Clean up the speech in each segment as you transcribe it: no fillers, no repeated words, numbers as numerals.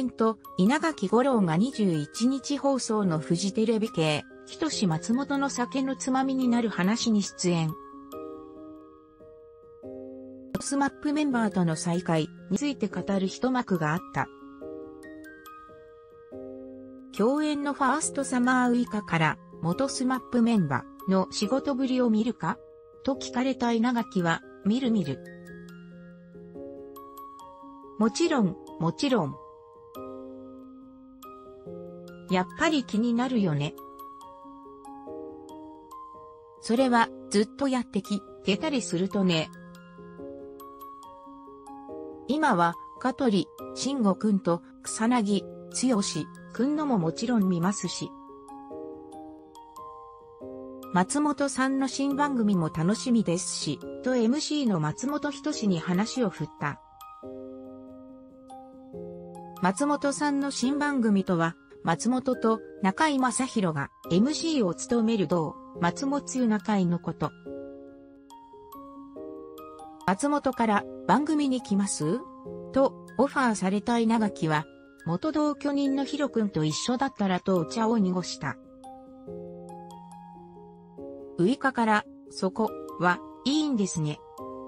人と稲垣吾郎が21日放送のフジテレビ系、ひとし松本の酒のつまみになる話に出演。スマップメンバーとの再会について語る一幕があった。共演のファーストサマーウイカから元スマップメンバーの仕事ぶりを見るかと聞かれた稲垣は、見る。もちろん。やっぱり気になるよね。それはずっとやってきてたりするとね。今は香取慎吾くんと草薙剛くんのももちろん見ますし。松本さんの新番組も楽しみですし、と MC の松本人志に話を振った。松本さんの新番組とは、松本と中居正広が MC を務める同松本中居のこと。松本から番組に来ますとオファーされた稲垣は、元同居人のヒロ君と一緒だったらとお茶を濁した。ウイカから、そこはいいんですね。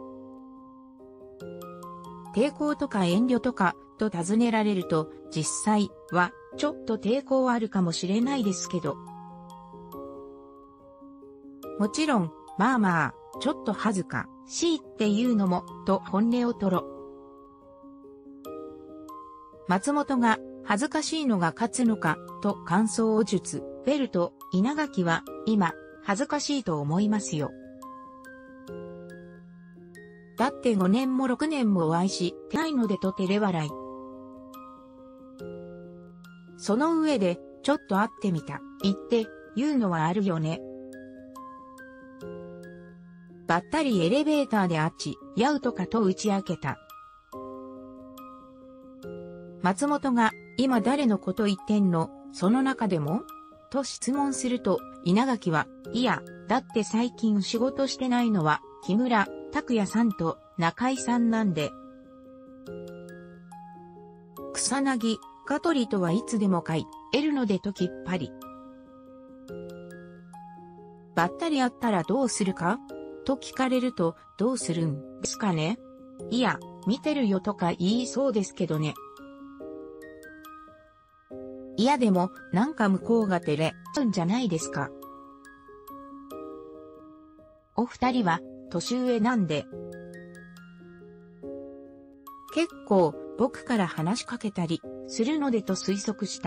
抵抗とか遠慮とかと尋ねられると、実際はちょっと抵抗はあるかもしれないですけど。もちろん、まあ、ちょっと恥ずかしいっていうのも、と本音を吐露。松本が恥ずかしいのが勝つのか、と感想を述べると、稲垣は今、恥ずかしいと思いますよ。だって5年も6年もお会いしてないのでと照れ笑い。その上で、ちょっと会ってみた、言って言うのはあるよね。ばったりエレベーターであっち、やうとかと打ち明けた。松本が、今誰のこと言ってんの、その中でもと質問すると、稲垣は、いや、だって最近仕事してないのは、木村拓哉さんと中居さんなんで。草薙、香取とはいつでも会えるのでときっぱり。ばったり会ったらどうするかと聞かれると、どうするんですかね。いや、見てるよとか言いそうですけどね。いやでも、なんか向こうが照れちゃうんじゃないですか。お二人は、年上なんで。結構、僕から話しかけたり、するのでと推測した。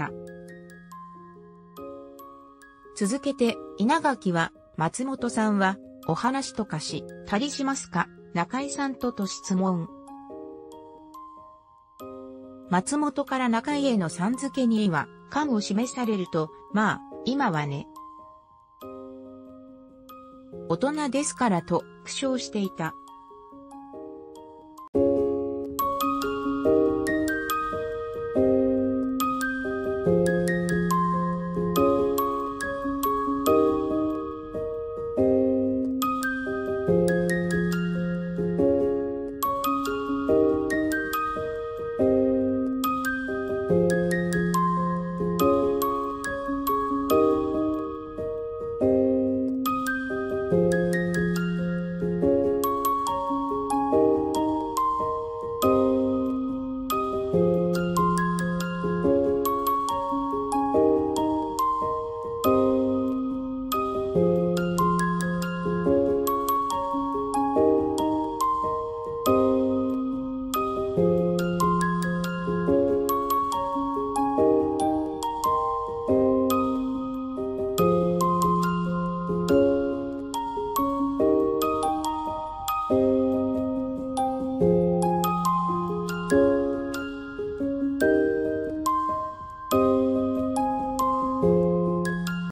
続けて、稲垣は、松本さんは、お話とかしたりしますか、中居さんと質問。松本から中居へのさん付けには、感を示されると、まあ、今はね。大人ですからと苦笑していた。